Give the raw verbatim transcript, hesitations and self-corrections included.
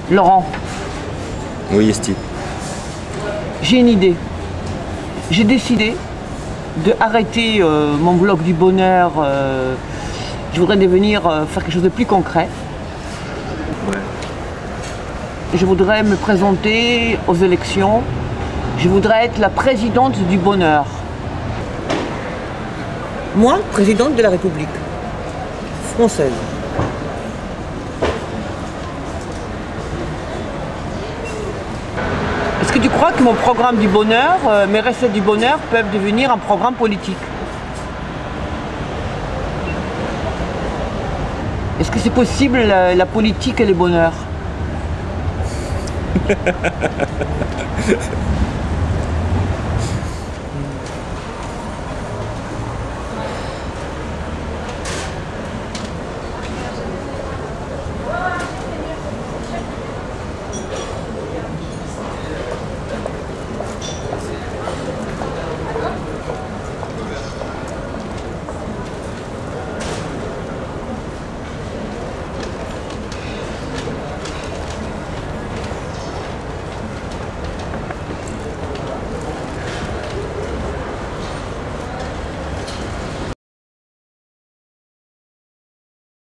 Laurent, Oui, Esti. j'ai une idée. J'ai décidé de arrêter euh, mon blog du bonheur. euh, je voudrais devenir, euh, faire quelque chose de plus concret. Ouais. Je voudrais me présenter aux élections. Je voudrais être la présidente du bonheur. Moi, présidente de la République française. Est-ce que tu crois que mon programme du bonheur, euh, mes recettes du bonheur peuvent devenir un programme politique? Est-ce que c'est possible, la, la politique et le bonheur?